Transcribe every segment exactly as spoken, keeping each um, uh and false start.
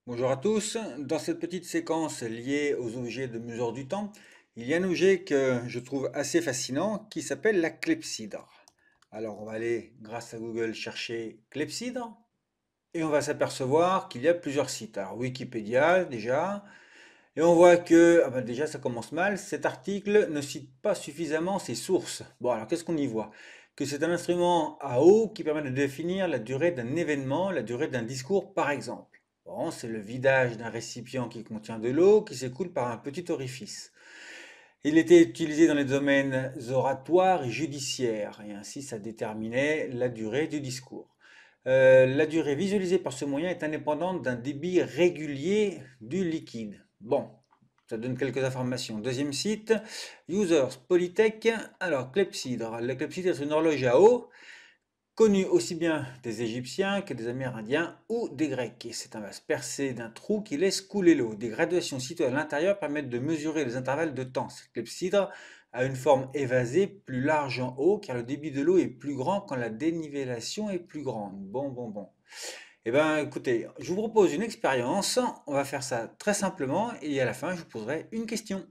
Bonjour à tous. Dans cette petite séquence liée aux objets de mesure du temps, il y a un objet que je trouve assez fascinant qui s'appelle la clepsydre. Alors on va aller, grâce à Google, chercher clepsydre et on va s'apercevoir qu'il y a plusieurs sites. Alors Wikipédia déjà, et on voit que, ah ben déjà ça commence mal, cet article ne cite pas suffisamment ses sources. Bon alors qu'est-ce qu'on y voit? Que c'est un instrument à eau qui permet de définir la durée d'un événement, la durée d'un discours par exemple. Bon, c'est le vidage d'un récipient qui contient de l'eau qui s'écoule par un petit orifice. Il était utilisé dans les domaines oratoires et judiciaires, et ainsi ça déterminait la durée du discours. Euh, la durée visualisée par ce moyen est indépendante d'un débit régulier du liquide. Bon, ça donne quelques informations. Deuxième site, Users Polytech. Alors, clepsydre. La clepsydre est une horloge à eau connu aussi bien des Égyptiens que des Amérindiens ou des Grecs. Et c'est un vase percé d'un trou qui laisse couler l'eau. Des graduations situées à l'intérieur permettent de mesurer les intervalles de temps. Cette clepsydre a une forme évasée, plus large en haut, car le débit de l'eau est plus grand quand la dénivellation est plus grande. Bon, bon, bon. Eh bien, écoutez, je vous propose une expérience. On va faire ça très simplement et à la fin, je vous poserai une question.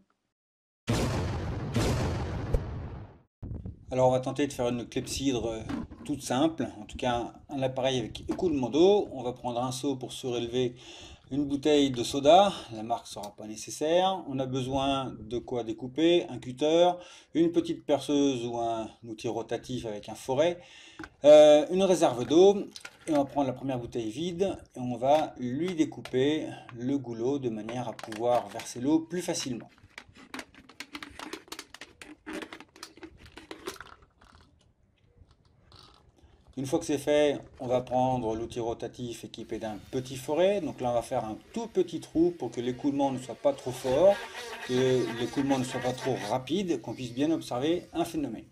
Alors on va tenter de faire une clepsydre euh, toute simple, en tout cas un appareil avec écoulement d'eau. On va prendre un seau pour surélever une bouteille de soda, la marque ne sera pas nécessaire. On a besoin de quoi découper, un cutter, une petite perceuse ou un outil rotatif avec un foret, euh, une réserve d'eau. Et on va prendre la première bouteille vide et on va lui découper le goulot de manière à pouvoir verser l'eau plus facilement. Une fois que c'est fait, on va prendre l'outil rotatif équipé d'un petit foret. Donc là, on va faire un tout petit trou pour que l'écoulement ne soit pas trop fort, que l'écoulement ne soit pas trop rapide, qu'on puisse bien observer un phénomène.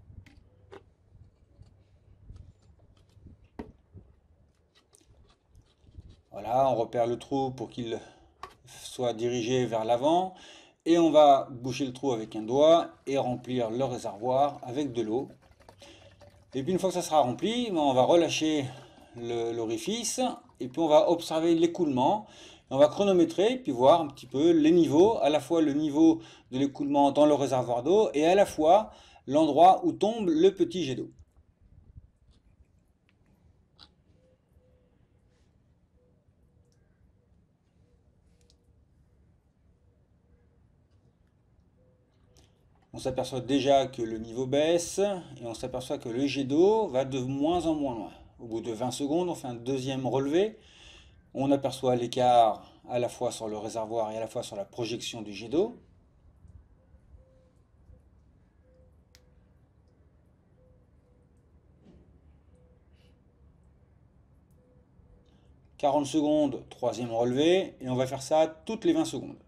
Voilà, on repère le trou pour qu'il soit dirigé vers l'avant. Et on va boucher le trou avec un doigt et remplir le réservoir avec de l'eau. Et puis une fois que ça sera rempli, on va relâcher l'orifice et puis on va observer l'écoulement. On va chronométrer puis voir un petit peu les niveaux, à la fois le niveau de l'écoulement dans le réservoir d'eau et à la fois l'endroit où tombe le petit jet d'eau. On s'aperçoit déjà que le niveau baisse et on s'aperçoit que le jet d'eau va de moins en moins loin. Au bout de vingt secondes, on fait un deuxième relevé. On aperçoit l'écart à la fois sur le réservoir et à la fois sur la projection du jet d'eau. quarante secondes, troisième relevé, et on va faire ça toutes les vingt secondes.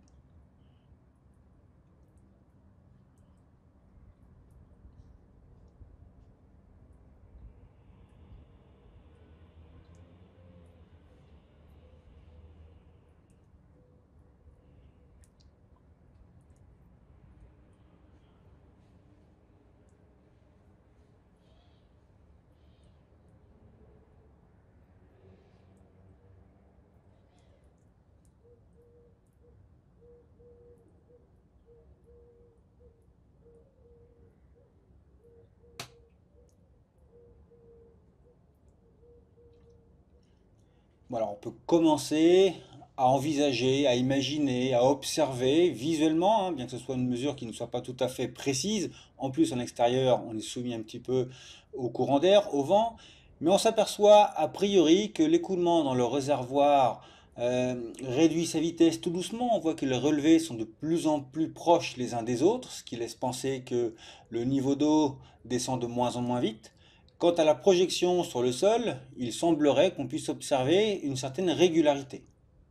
Bon, alors on peut commencer à envisager, à imaginer, à observer visuellement, hein, bien que ce soit une mesure qui ne soit pas tout à fait précise. En plus, en extérieur, on est soumis un petit peu au courant d'air, au vent, mais on s'aperçoit a priori que l'écoulement dans le réservoir euh, réduit sa vitesse tout doucement. On voit que les relevés sont de plus en plus proches les uns des autres, ce qui laisse penser que le niveau d'eau descend de moins en moins vite. Quant à la projection sur le sol, il semblerait qu'on puisse observer une certaine régularité.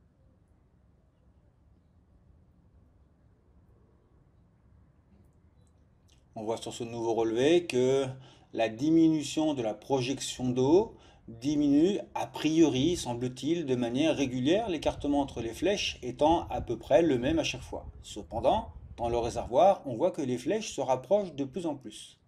On voit sur ce nouveau relevé que la diminution de la projection d'eau diminue a priori, semble-t-il, de manière régulière, l'écartement entre les flèches étant à peu près le même à chaque fois. Cependant, dans le réservoir, on voit que les flèches se rapprochent de plus en plus.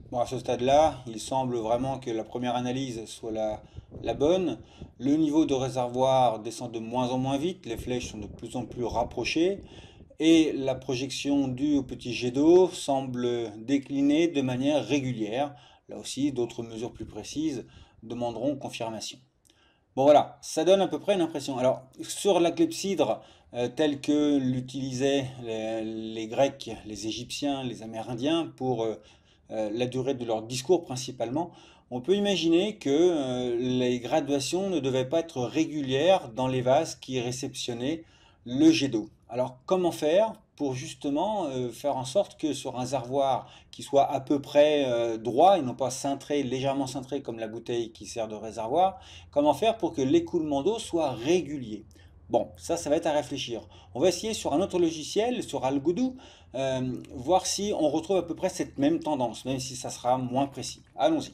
Bon, à ce stade-là, il semble vraiment que la première analyse soit la, la bonne. Le niveau de réservoir descend de moins en moins vite, les flèches sont de plus en plus rapprochées et la projection due au petit jet d'eau semble décliner de manière régulière. Là aussi, d'autres mesures plus précises demanderont confirmation. Bon voilà, ça donne à peu près une impression. Alors, sur la clepsydre, euh, telle que l'utilisaient les, les Grecs, les Égyptiens, les Amérindiens pour euh, euh, la durée de leur discours principalement, on peut imaginer que euh, les graduations ne devaient pas être régulières dans les vases qui réceptionnaient le jet d'eau. Alors comment faire pour justement euh, faire en sorte que sur un réservoir qui soit à peu près euh, droit et non pas cintré, légèrement cintré comme la bouteille qui sert de réservoir, comment faire pour que l'écoulement d'eau soit régulier? Bon, ça, ça va être à réfléchir. On va essayer sur un autre logiciel, sur Algodoo, euh, voir si on retrouve à peu près cette même tendance, même si ça sera moins précis. Allons-y.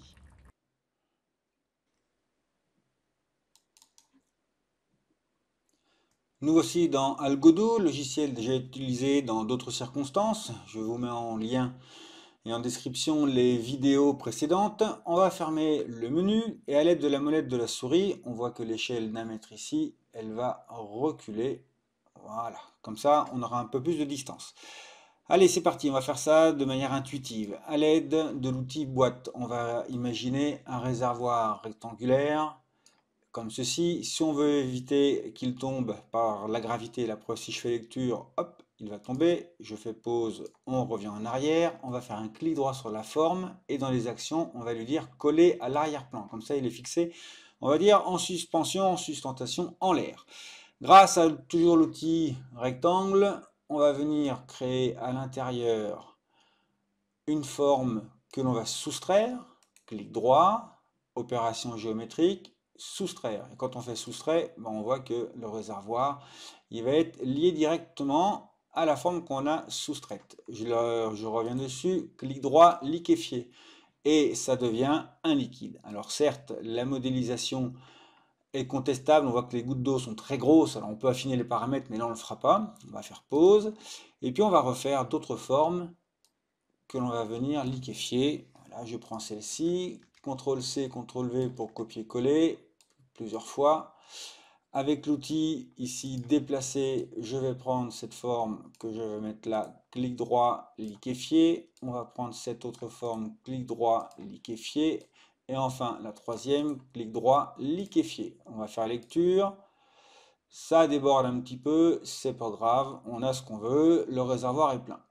Nous voici dans Algodoo, logiciel déjà utilisé dans d'autres circonstances. Je vous mets en lien et en description les vidéos précédentes. On va fermer le menu et à l'aide de la molette de la souris, on voit que l'échelle d'un mètre ici, elle va reculer. Voilà, comme ça on aura un peu plus de distance. Allez, c'est parti, on va faire ça de manière intuitive. À l'aide de l'outil boîte, on va imaginer un réservoir rectangulaire comme ceci. Si on veut éviter qu'il tombe par la gravité, la preuve, si je fais lecture, hop, il va tomber. Je fais pause, on revient en arrière. On va faire un clic droit sur la forme et dans les actions, on va lui dire coller à l'arrière-plan. Comme ça, il est fixé, on va dire en suspension, en sustentation, en l'air. Grâce à toujours l'outil rectangle, on va venir créer à l'intérieur une forme que l'on va soustraire. Clic droit, opération géométrique, soustraire. Et quand on fait soustraire, ben on voit que le réservoir, il va être lié directement à la forme qu'on a soustraite. Je, le, je reviens dessus, clic droit, liquéfier. Et ça devient un liquide. Alors certes, la modélisation est contestable. On voit que les gouttes d'eau sont très grosses. Alors on peut affiner les paramètres, mais là on ne le fera pas. On va faire pause. Et puis on va refaire d'autres formes que l'on va venir liquéfier. Voilà, je prends celle-ci. contrôle C, contrôle V pour copier-coller plusieurs fois. Avec l'outil ici déplacer, je vais prendre cette forme que je vais mettre là, clic droit, liquéfier. On va prendre cette autre forme, clic droit, liquéfier. Et enfin, la troisième, clic droit, liquéfier. On va faire lecture. Ça déborde un petit peu, c'est pas grave, on a ce qu'on veut, le réservoir est plein.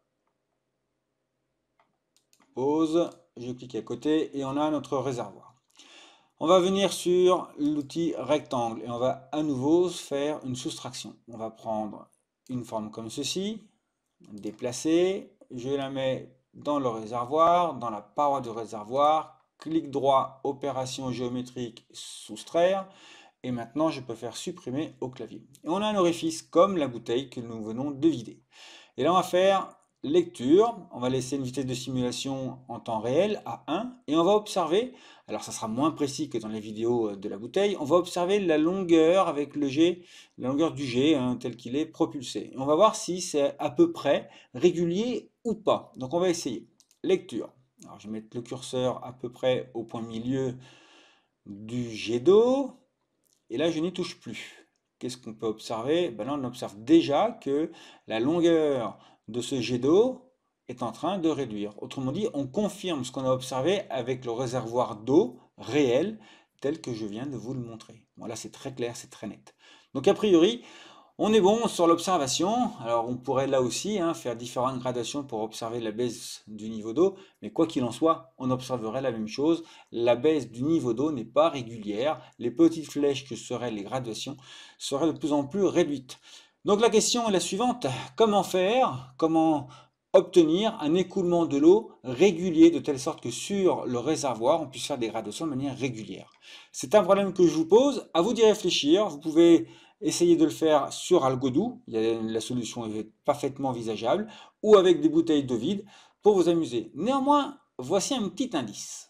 Pause, je clique à côté et on a notre réservoir. On va venir sur l'outil rectangle et on va à nouveau faire une soustraction. On va prendre une forme comme ceci, déplacer, je la mets dans le réservoir, dans la paroi du réservoir, clic droit, opération géométrique, soustraire, et maintenant je peux faire supprimer au clavier. Et on a un orifice comme la bouteille que nous venons de vider. Et là on va faire lecture, on va laisser une vitesse de simulation en temps réel à un, et on va observer, alors ça sera moins précis que dans les vidéos de la bouteille, on va observer la longueur avec le jet, la longueur du jet hein, tel qu'il est propulsé. Et on va voir si c'est à peu près régulier ou pas. Donc on va essayer. Lecture. Alors je vais mettre le curseur à peu près au point milieu du jet d'eau, et là je n'y touche plus. Qu'est-ce qu'on peut observer? Ben là on observe déjà que la longueur de ce jet d'eau est en train de réduire. Autrement dit, on confirme ce qu'on a observé avec le réservoir d'eau réel tel que je viens de vous le montrer. Bon là c'est très clair, c'est très net. Donc a priori, on est bon sur l'observation. Alors on pourrait là aussi hein, faire différentes gradations pour observer la baisse du niveau d'eau, mais quoi qu'il en soit, on observerait la même chose. La baisse du niveau d'eau n'est pas régulière. Les petites flèches que seraient les gradations seraient de plus en plus réduites. Donc la question est la suivante, comment faire, comment obtenir un écoulement de l'eau régulier de telle sorte que sur le réservoir on puisse faire des gradations de manière régulière. C'est un problème que je vous pose, à vous d'y réfléchir. Vous pouvez essayer de le faire sur Algodoo, la solution est parfaitement envisageable, ou avec des bouteilles d'eau vide pour vous amuser. Néanmoins, voici un petit indice.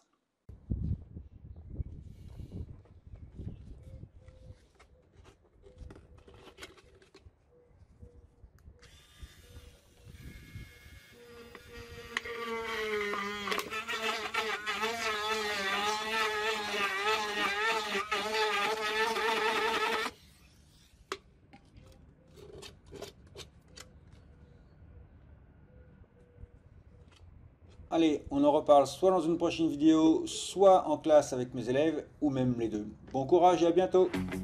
Allez, on en reparle soit dans une prochaine vidéo, soit en classe avec mes élèves, ou même les deux. Bon courage et à bientôt!